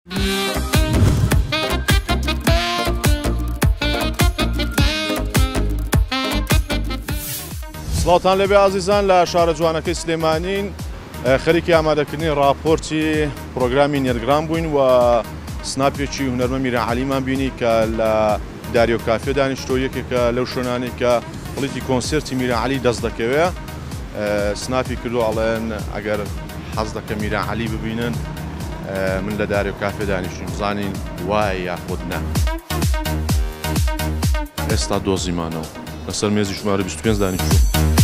سڵاوتان لەبێ ئازیزان لە شارە جوانەکەی سلێمانین خەریکی ئامادەکردنی راپۆرتی پرۆگرامی نێرگرام بووین و سناپێکی هونەرمە میرعەلیمان بینی کە لە داریۆ کافێ دانیشتۆ یەکێکە لەو شوێنانەی کە بڵیتی کۆنسێرتی میرعەلی دەست دەکەوێ سناپی کردو ئەڵێن ئەگەر حەز دەکە میرعەلی ببینن من لە داریۆ کافێ دانیشتیم بزانین وایە یاخود نە ئێستا دۆزیمانەوە لەسەر مێزی ژمارە 25 دانیشتوو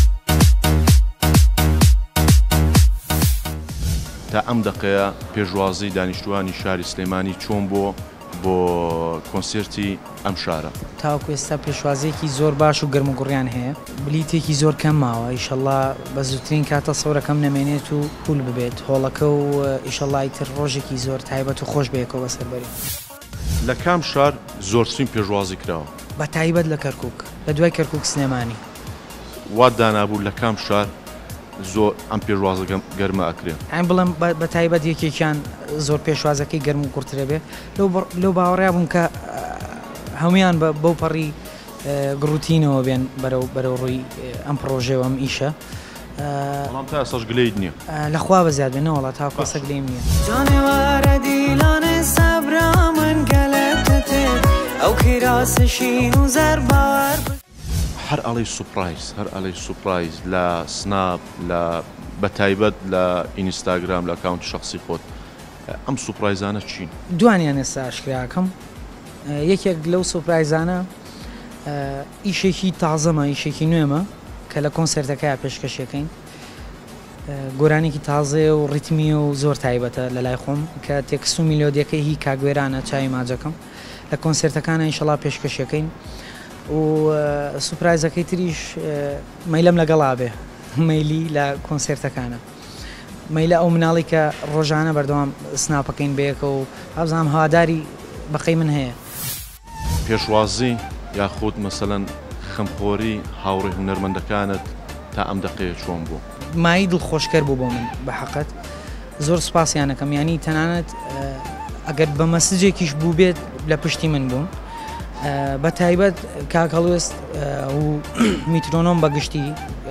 تا ئەم دەقەیە پێشوازی دانیشتوانی شاری سلێمانی چۆن بۆ کۆنسێرتی ئەم شارە تاوەکو ئێستا پێشوازیەکی زۆر باش و گەرم و گوڕیان هەیە بلیتێکی زۆر کەم ماوە ئیشەڵڵا بە زووترین کاتە سەورەکەم نەمێنێت و پول ببێت هۆڵەکە و ئیشەڵڵا ئیتر ڕۆژێکی زۆر تایبەت و خۆش بەیەکەوە بەسەربەری لە کام شار زۆرترین پێشوازی کراوە بە تایبەت لە کەرکووک لە دوای کەرکووک سلێمانی وات دانابوو لە کام شار زۆر ئەم پێشوازە گەرمە ئەکرێن ئەم بڵم بە تایبەت یەکێکیان زۆر پێشوازەکەی گەرم و قورترە بێ لەو باوەڕیا بووم کە هەمویان بەو پەڕی گڕوتینەوە بێن بەرەو ڕووی ئەم پرۆژێەوە ئەم ئیشە بەڵام تا ئێستاش گلەیت نییە لەخوا بەزیاد بێنەوە وڵات تا کۆسە گلەیم نییە جانێوارە دیلانێ سەبرا من گەلێتە تێ ئەو کیراسەشین و زەربار هەر ئەڵەی سوپرایز هەر ئەڵەی سوپرایز لە سناپ لە بەتایبەت لە ئینستاگرام لە ئەکاونت شخصی خۆت ئەم سوپرایزانە چین دوانیان ئێستا ئاشکراکەم یەکێک لەو سوپرایزانە ئیشێکی تازەمە ئیشێکی نوێمە کە لە کۆنسێرتەکەیە پێشکەشەکەین گۆرانێکی تازێ و ڕیتمی و زۆر تایبەتە لە لای خۆم کە تێکس و میلۆدیەکەی هی کاگوێرانە چای ماجەکەم لە کۆنسێرتەکانە ئینشەڵا پێشکەشەکەین و سوپرایزەکەی تریش مەیلەم لەگەڵا بێ مەیلی لە کۆنسێرتەکانە مەیلە ئەو مناڵی کە ڕۆژانە بەردەوام سناپەکەین بەیەکە و هەبزانام هەواداری بەقەی من هەیە پێشوازی یاخود مەسەلەن خەمخۆری هاوڕێ هونەرمەندەکانت تا ئەم دەقەیە چۆن بوو مای دڵخۆشکەر بوو بۆ من بە حەقەت زۆر سوپاسیانەکەم یانی تەنانەت ئەگەر بە مەسجێکیش بوو بێت لە پشتی من بوون بە تایبەت کاکەڵوێست و میترۆنۆم بەگشتی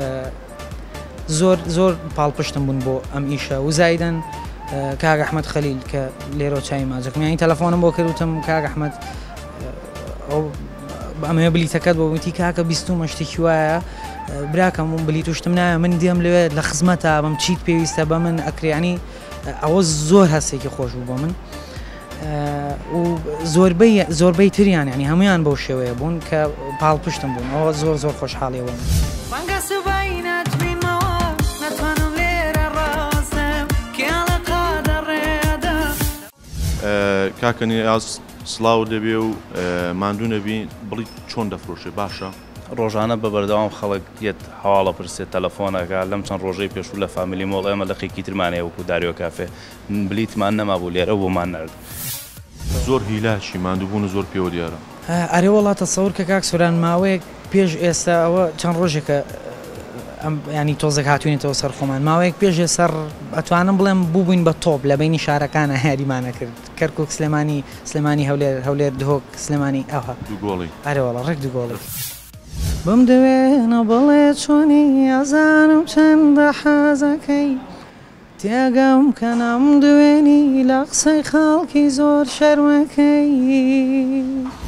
زۆر پاڵپشتم بوون بۆ ئەم ئیشە و زایدەن کاک ئەحمەد خەلیل کە لێرە چای ماجەکەم یانی تەلەفۆنم بۆ کردوتم کاک ئەحمەد ئەمەوێ بلیتەکەت بۆ وتی کاکە بیستومە شتێکی وایە براکەم و بلیت وشتم نایە من دێم لەوێ لە خزمەتە بەم چیت پێویستە بە من ئەکریانی ئەوە زۆر هەستێکی خۆش بوو بۆ من و زۆربەی تریان ینی هەمویان بەو شێوەیە بوون کە پاڵپشتم بوون ئەوە زۆر خۆشحاڵیەوە کاکەنی ئاز سڵاو دەبێ و ماندوو نەبی بڵی چۆن دەفرۆشێ باشە ڕۆژانە بە بەردەوام خەڵک یەت هەواڵە پرسێت تەلەفۆنەکە لەم چەند ڕۆژەی پێشوو لە فامیلی مۆڵ ئێمە لە خێکی ترمانەیە وەکو داریۆ کافێ بلیتمان نەمابوو لێرە بۆمان نرد زۆر هیلاچی ماندووبوون و زۆر پێوە دیارە ئەرێ وڵاتە سەور کە کاک سوران ماوەیەک پێش ئێستا ئەوە چەند ڕۆژێکە ینی تۆزێک هاتوونێتەوە سەر خۆمان ماوەیەک پێشێ سەر ئەتوانم بڵێم بووبووین بە تۆپ لە بینی شارەکانە هاریمانە کرد کەرکووک سلێمانی هەولێر دهۆک سلێمانی ئەوها دووگۆڵی ئەرێوەڵە ڕێک دووگۆڵی بم دوێنە بڵێ چۆنی ئەزانم چەندە حەزەکەی تێگەم کە نام دوێنی لە قسەی خاڵکی زۆر شەرمەکەی